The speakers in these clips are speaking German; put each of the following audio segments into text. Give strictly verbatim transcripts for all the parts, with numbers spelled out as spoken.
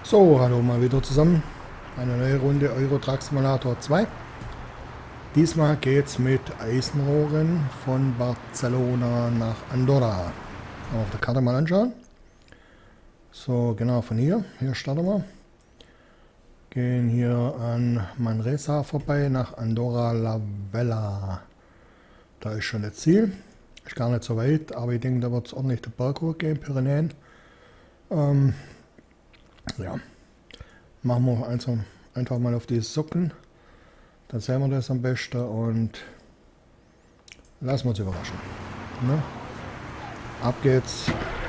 So, hallo mal wieder zusammen. Eine neue Runde Euro Truck Simulator zwei. Diesmal geht's mit Eisenrohren von Barcelona nach Andorra. Auf der Karte mal anschauen. So, genau von hier. Hier starten wir. Gehen hier an Manresa vorbei nach Andorra la Vella. Da ist schon das Ziel. Ist gar nicht so weit, aber ich denke, da wird es ordentlich den Berg hochgehen, Pyrenäen. Ähm, ja, machen wir also einfach mal auf die Socken. Dann sehen wir das am besten und lassen wir uns überraschen. Ne? Ab geht's.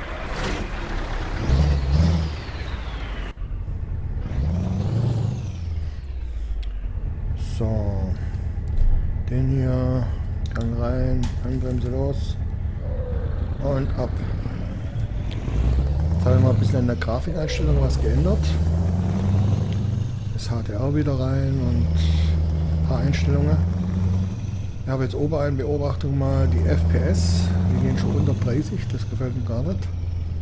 So, den hier, Gang rein, Handbremse los und ab. Jetzt habe ich mal ein bisschen in der Grafikeinstellung was geändert. Das H D R wieder rein und ein paar Einstellungen. Ich habe jetzt oben in Beobachtung mal die F P S. Die gehen schon unter dreißig, das gefällt mir gar nicht.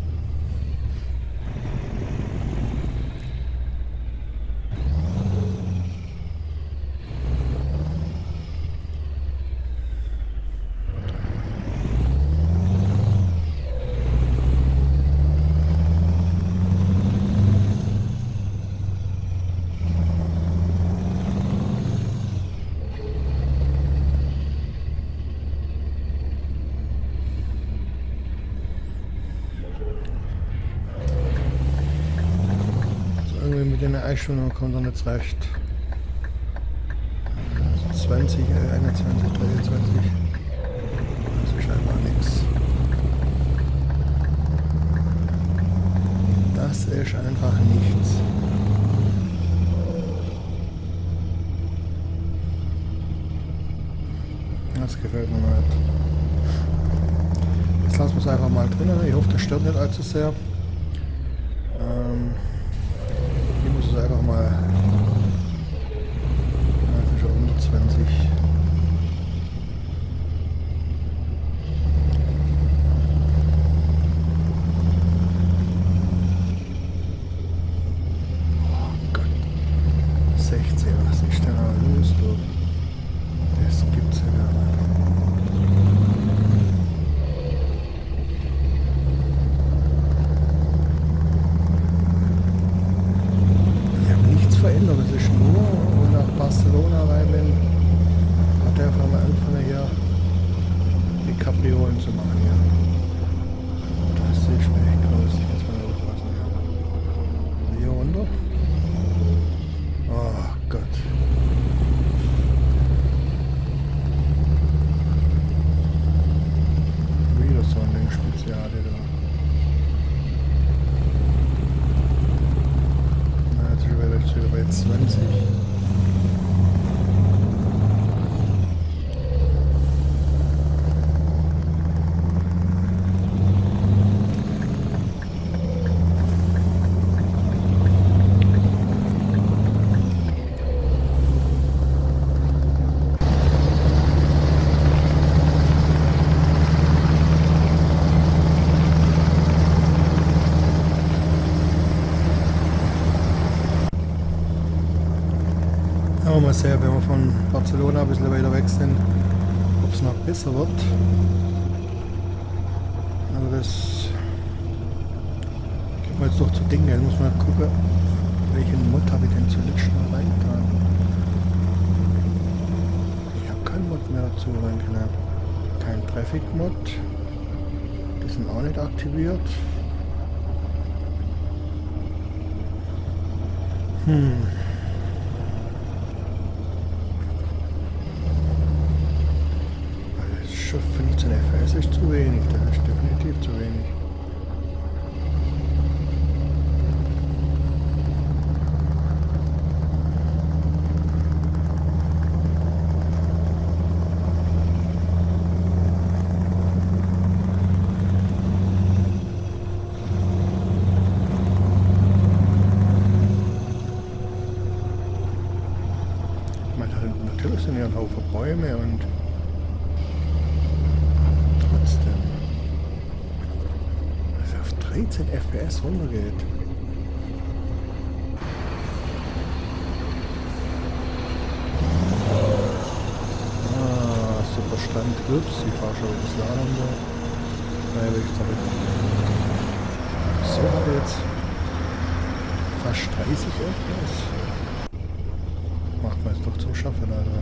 Mit den Einstellungen kommt er nicht recht. zwanzig, einundzwanzig, dreiundzwanzig. Das ist scheinbar nichts. Das ist einfach nichts. Das gefällt mir nicht. Jetzt lassen wir es einfach mal drinnen. Ich hoffe, das stört nicht allzu sehr. Ähm, Hier muss es einfach mal, ja, das ist schon unter zwanzig. Oh Gott. sechzehn, was ist denn da los, du? Das gibt's ja gar nicht. Verändert. Das ist nur, wenn ich nach Barcelona rein bin, hat er einfach mal angefangen hier die Kapriolen zu machen. Ja. Das ist echt groß. Jetzt mal aufpassen. Ja. Hier runter. Oh Gott. Wieder so ein Ding Speziale da. Wieder bei zwanzig. Mal sehen, wenn wir von Barcelona ein bisschen weiter weg sind, ob es noch besser wird. Also das geht mir jetzt doch zu Dingen. Jetzt muss man gucken, welchen Mod habe ich denn zuletzt noch reingetan. Ich habe keinen Mod mehr dazu reingetan. Kein Traffic-Mod. Die sind auch nicht aktiviert. Hm. fünfzehn F P S ist zu wenig, das ist definitiv zu wenig. Natürlich sind hier ein Haufen Bäume und dreizehn F P S runtergeht. Ups, ich fahre schon wieder Slalom da. Naja, will ich zurück. So, habe jetzt fast dreißig F P S. Macht man es doch zum Schaffen, Alter.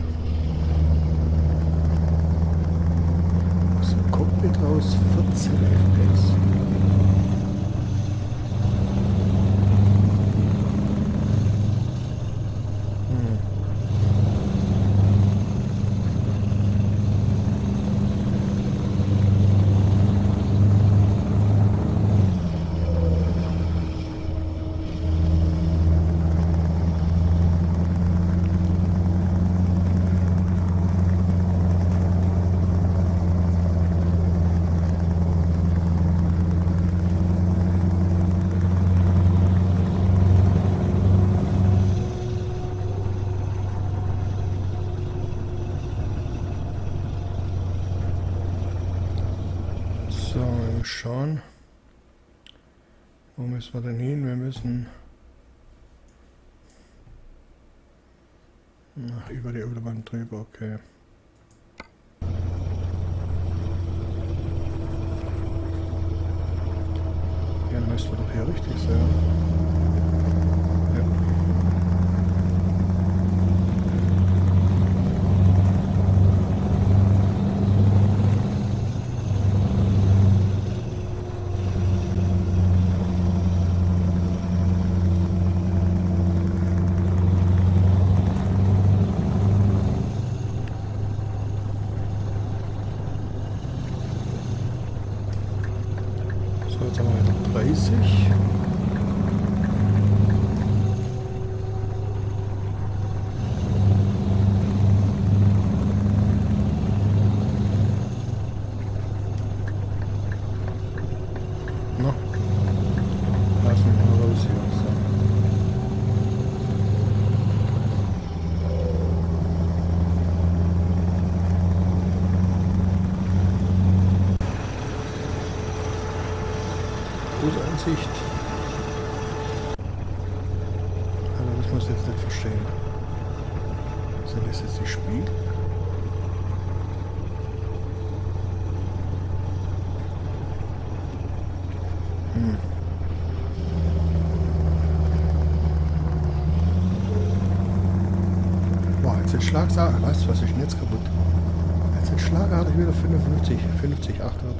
Aus dem Cockpit raus vierzehn F P S. So, wir schauen. Wo müssen wir denn hin? Wir müssen Ach, über die Autobahn drüber, okay. Ja, dann müssen wir doch hier richtig sein. Ja. So, jetzt haben wir wieder dreißig. No. Lass mich mal raus hier. So. Ansicht. Aber das muss ich jetzt nicht verstehen. Sind das jetzt die Spiegel? Hm. Boah, jetzt sind Schlagartig. Was? Was ist denn jetzt kaputt? Jetzt sind Schlagartig wieder fünfundfünfzig, fünfzig, achthundert.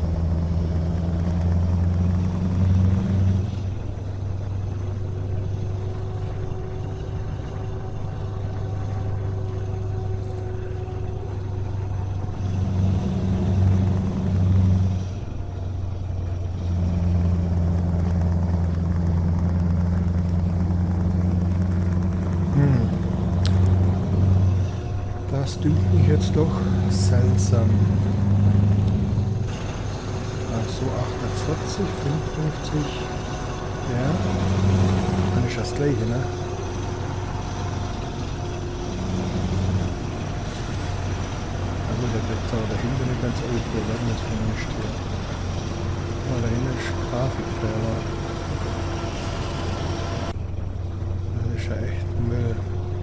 Das dünkt mich jetzt doch seltsam. Ach so, achtundvierzig, fünfundfünfzig. Ja. Dann ist das gleiche, ne? Also der kriegt aber dahinter nicht ganz gut, wir werden das von nicht hier. Aber dahinter ist Grafikfehler. Das ist ja echt Müll.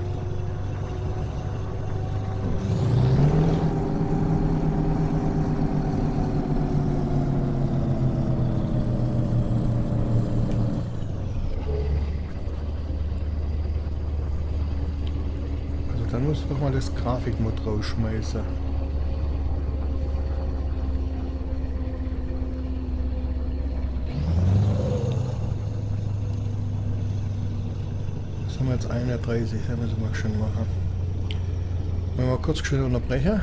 Dann muss ich doch mal das Grafikmod rausschmeißen. Das haben wir jetzt einunddreißig, das müssen wir schon machen. Wenn wir mal kurz schnell unterbrechen.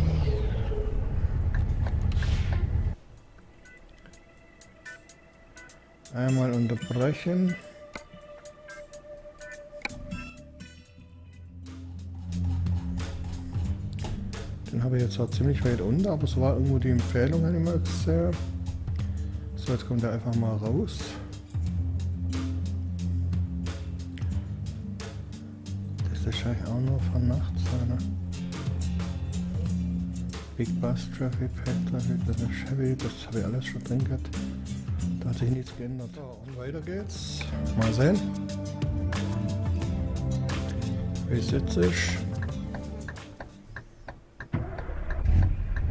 Einmal unterbrechen. Den habe ich jetzt zwar ziemlich weit unter, aber es war irgendwo die Empfehlung, habe ich mal gesehen. So, jetzt kommt er einfach mal raus. Das ist wahrscheinlich auch nur von nachts, ne? Big Bus Traffic, Pet Traffic, das ist Chevy, das habe ich alles schon drin gehabt. Da hat sich nichts geändert. So, und weiter geht's. Mal sehen, wie es jetzt ist.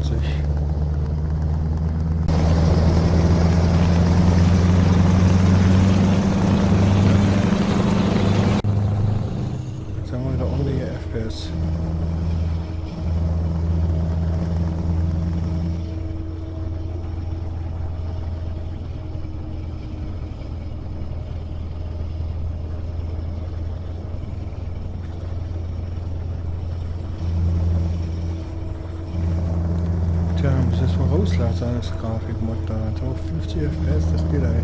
vierzig. Jetzt haben wir wieder ordentliche F P S. Tja, muss das mal rauslassen, das Grafikmod da. So fünfzig F P S, das geht ey.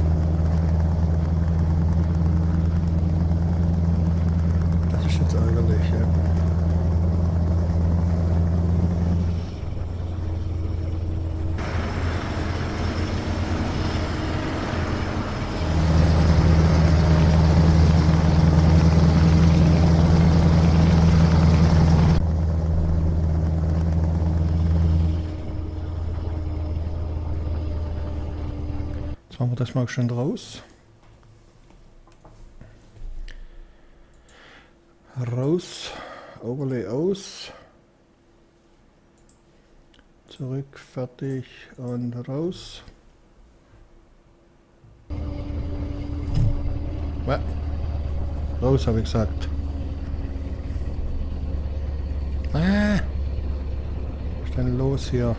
Das ist jetzt ärgerlich, ja. Jetzt machen wir das mal schön raus. Raus, Overlay aus. Zurück, fertig und raus. Ja. Raus, habe ich gesagt. Ah. Was ist denn los hier?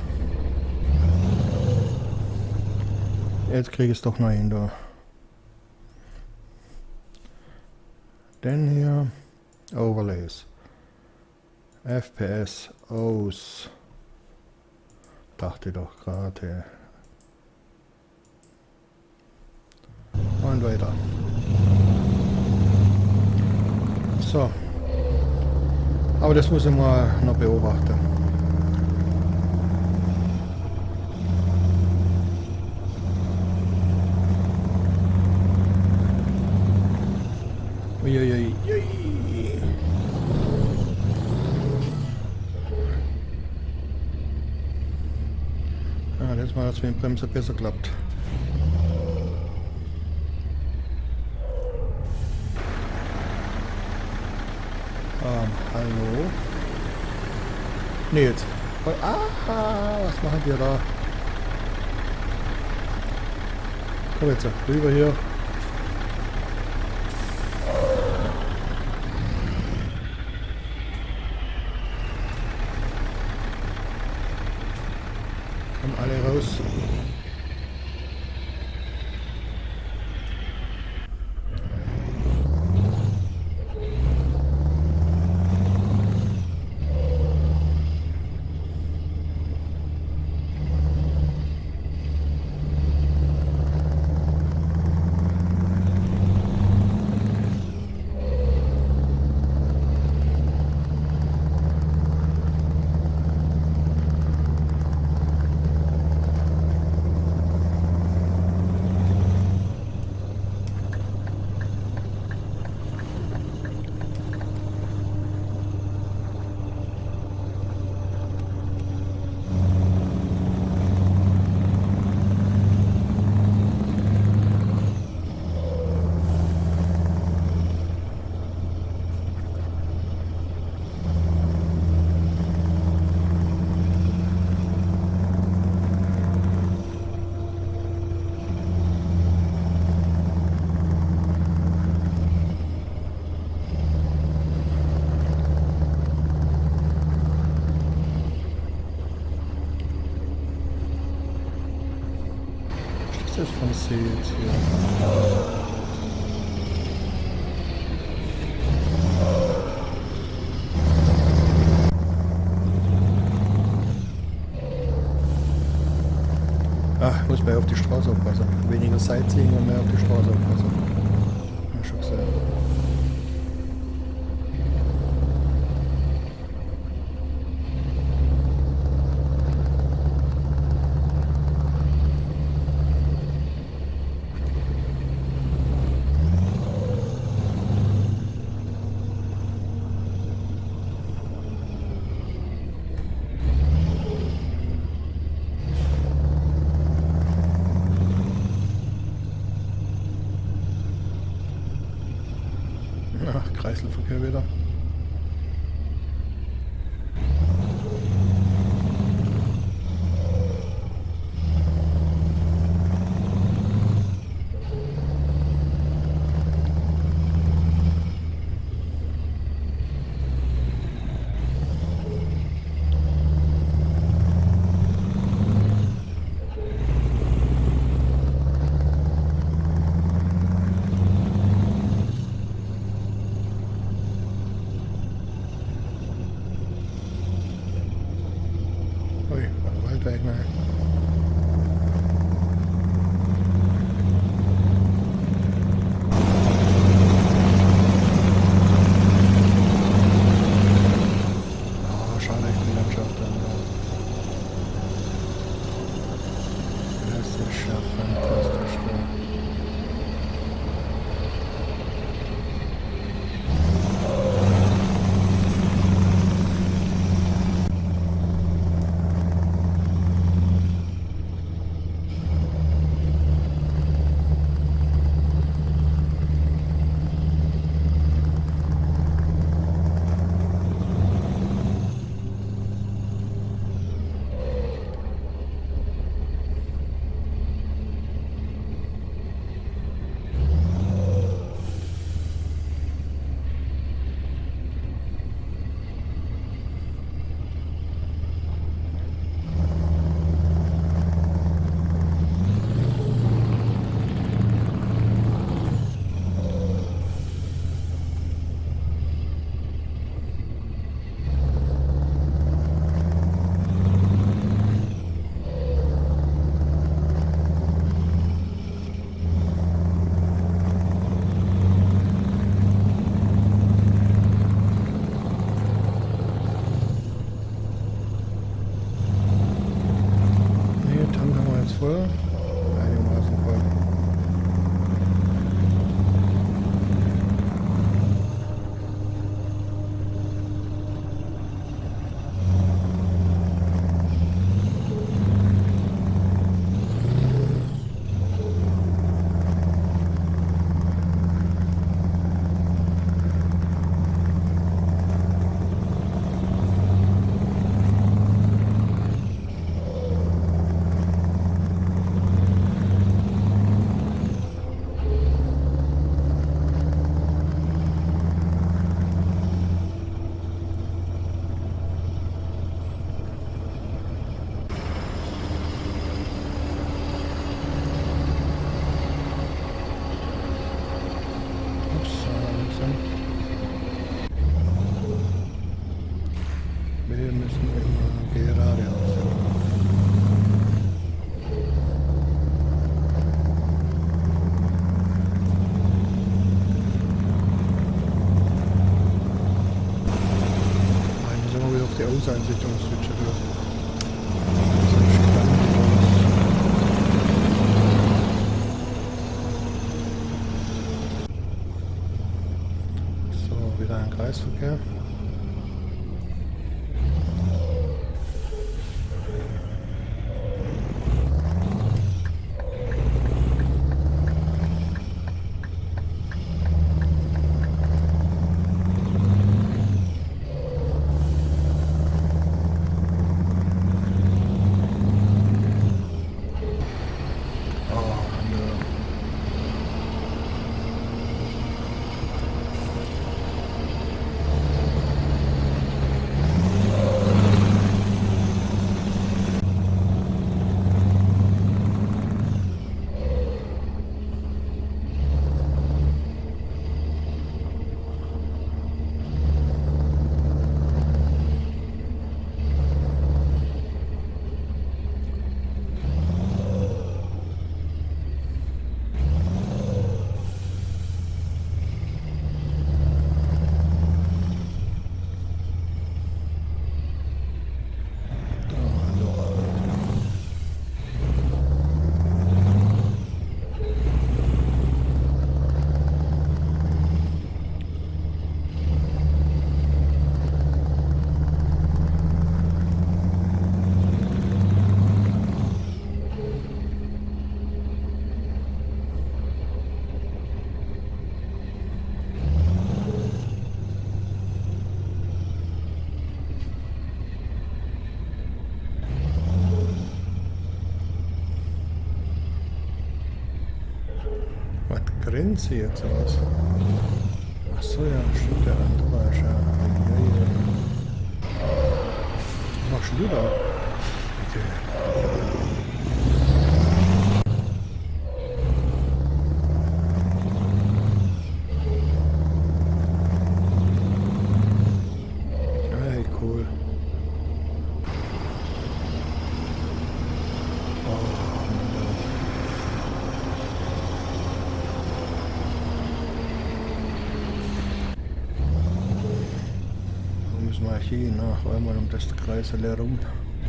Jetzt kriege ich es doch noch hin, da. Denn hier Overlays. F P S aus. Dachte doch gerade. Und weiter. So. Aber das muss ich mal noch beobachten. Uiuiui. Ah, das mal, dass mit dem Bremse besser klappt. Ähm, hallo? Ne, jetzt. Ah, was machen wir da? Komm jetzt, rüber hier. Kommen alle raus. Das von C jetzt hier. Ach, ich muss mehr auf die Straße aufpassen. Weniger Sightseeing und mehr auf die Straße aufpassen. Ja, schon gesehen. Schaltweg, ne? Ah, schade, ich die Landschaft dann. Das ist ja fantastisch, ne? Voll, einigermaßen voll. Wir müssen immer geradeaus. Nein, wir sind mal wieder auf die Außeneinsichtung switchen. So, wieder ein Kreisverkehr. Grenze jetzt was? Achso, ja, stimmt, der andere ist ja. Was machst du da? Bitte. Hey, cool. ziehen, nach einmal um das Kreisel herum.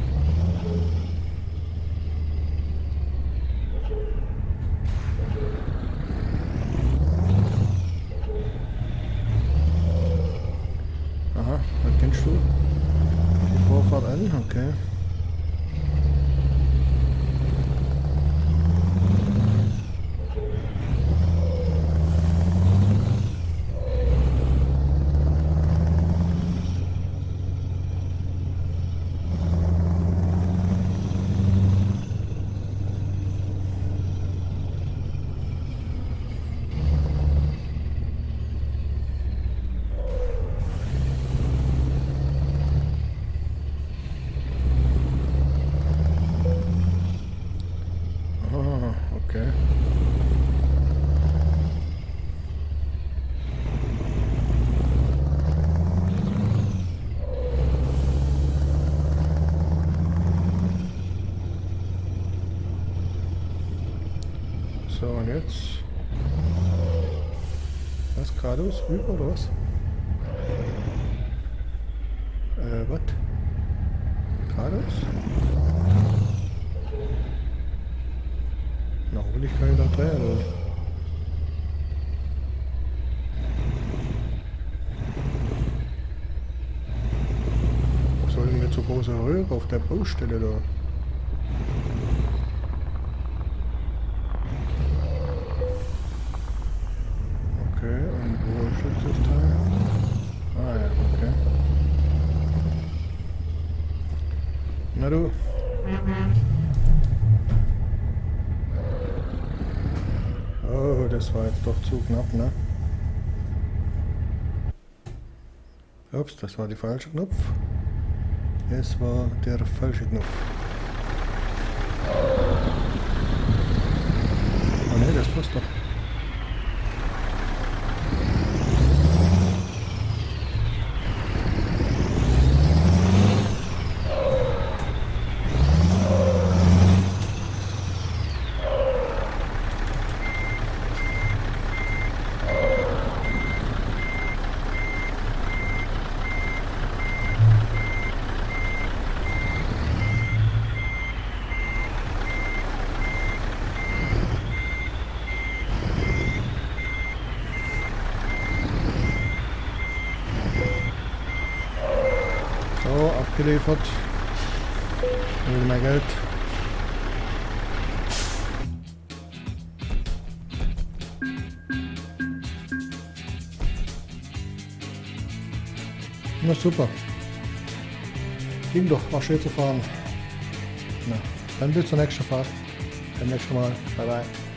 Aha, das kennst du? Die Vorfahrt an, okay. Okay. So, und jetzt? Was, geradeaus rüber oder was? Äh, was? Geradeaus? Na, will ich keine da drehen, oder? Was soll denn mit so großer Röhre auf der Baustelle da? Okay, und wo ist jetzt das Teil? Ah ja, okay. Na du. Oh, das war jetzt doch zu knapp, ne? Ups, das war der falsche Knopf. Es war der falsche Knopf. Oh ne, das passt doch. So, abgeliefert. Will mehr Geld. Na super. Ging doch, war schön zu fahren. Na, dann bis zur nächsten Fahrt. Beim nächsten Mal. Bye bye.